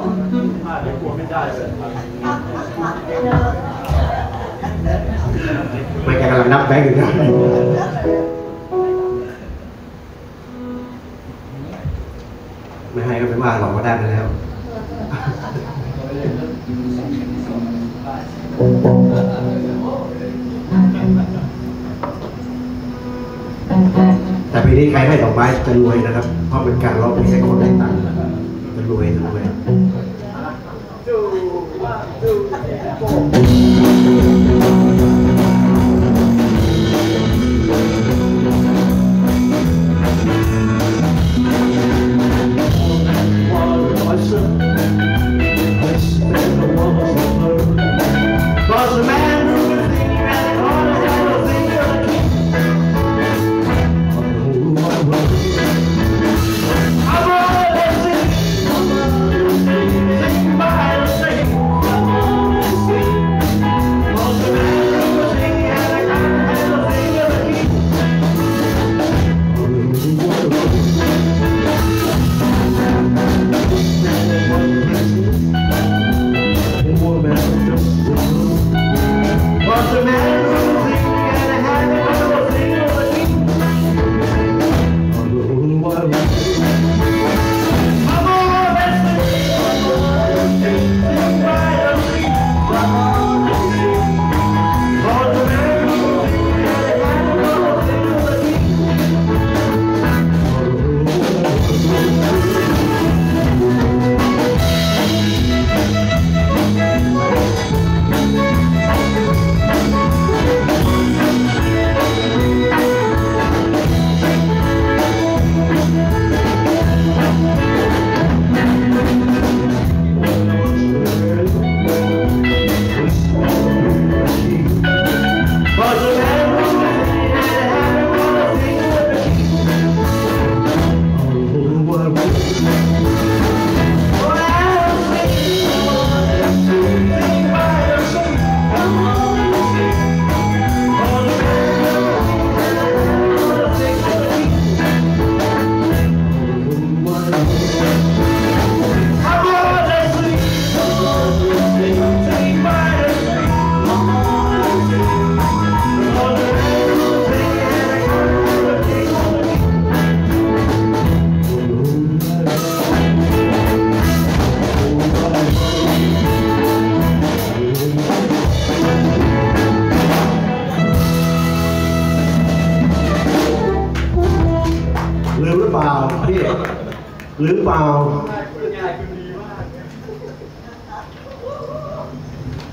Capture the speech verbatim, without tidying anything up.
กลัวไม่ได้เลยไม่แกกำลังนับแบงค์อยู่นะไม่ให้ก็เป็นว่าหลอกก็ได้ไปแล้วแต่ปีนี้ใครให้ดอกไม้จะรวยนะครับเพราะเป็นการร้องเพลงให้คนได้ตังค์จะรวยจะรวยหรือเปล่าพี่หรือเปล่า